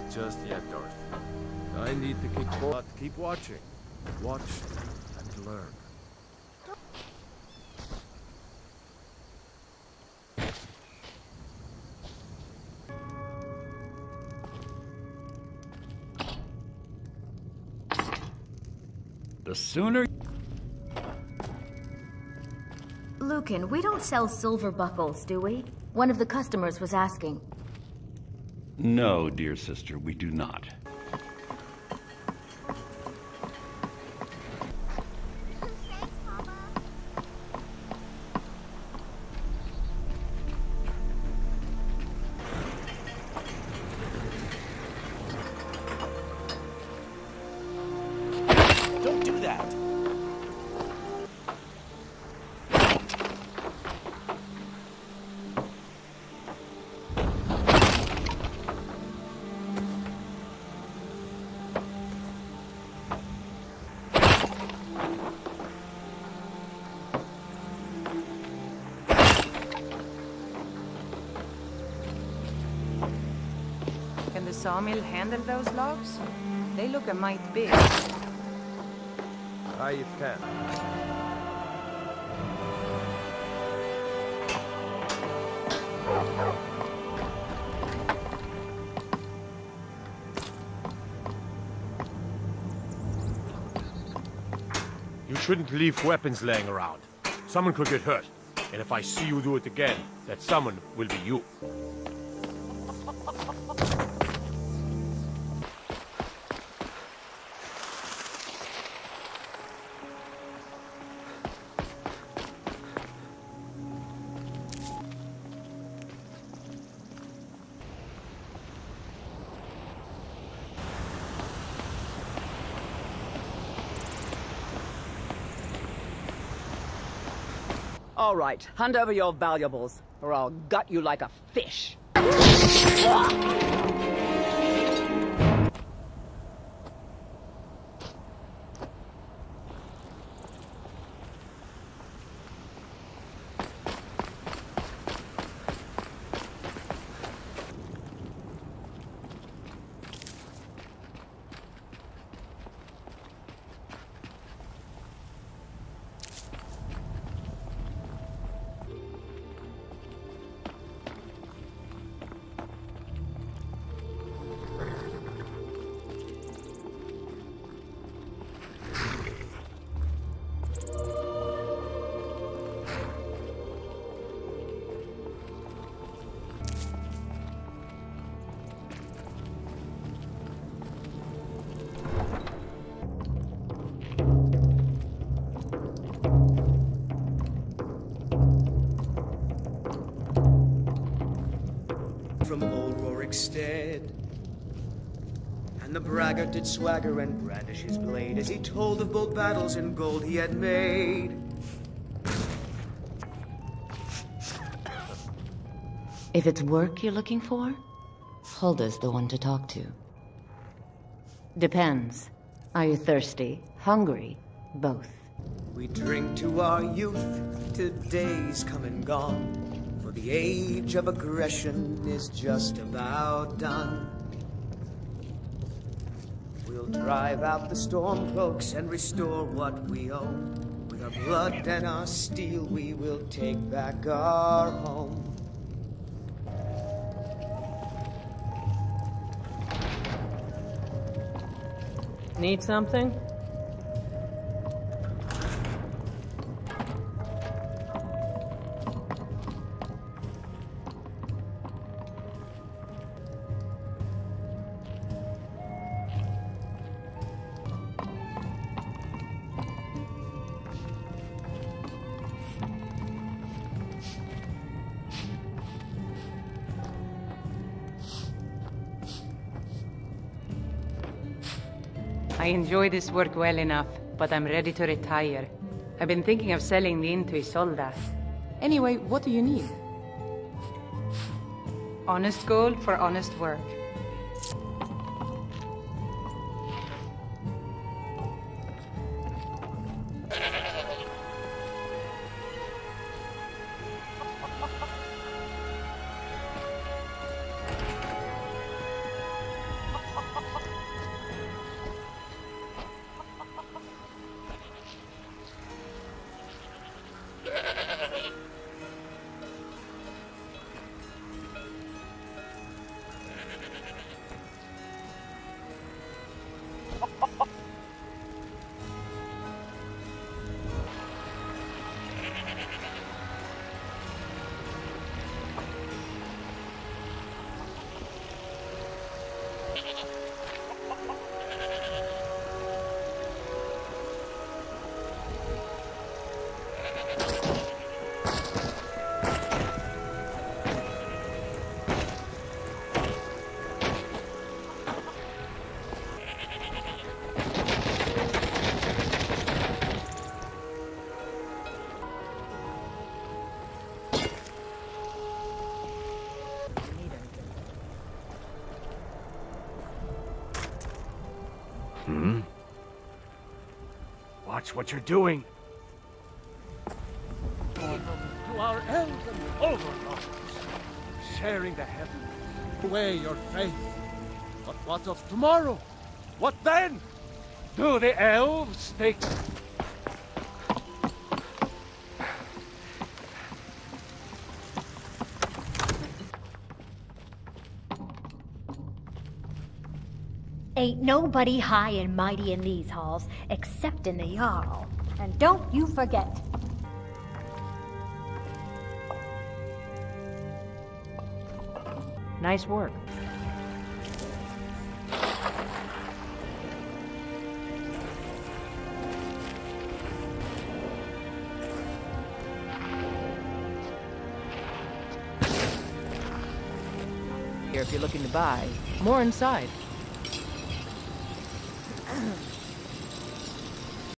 Not just yet, Dorothy. I need to keep watching. Watch and learn. The sooner... Lucan, we don't sell silver buckles, do we? One of the customers was asking. No, dear sister, we do not. Don't do that! Can the sawmill handle those logs? They look a mite big. It can. You shouldn't leave weapons laying around. Someone could get hurt. And if I see you do it again, that someone will be you. All right, hand over your valuables, or I'll gut you like a fish. From old Rorik's stead, and the braggart did swagger and brandish his blade as he told of bold battles and gold he had made. If it's work you're looking for, Hulda's the one to talk to. Depends. Are you thirsty, hungry, both? We drink to our youth, to days come and gone, for the age of aggression is just about done. We'll drive out the stormcloaks and restore what we own. With our blood and our steel we will take back our home. Need something? I enjoy this work well enough, but I'm ready to retire. I've been thinking of selling the inn to Isolda. Anyway, what do you need? Honest gold for honest work. Watch what you're doing. To our elven overlords, sharing the heavens, away your faith. But what of tomorrow? What then? Do the elves think... Ain't nobody high and mighty in these halls, except in the Jarl. And don't you forget. Nice work. Here if you're looking to buy. More inside.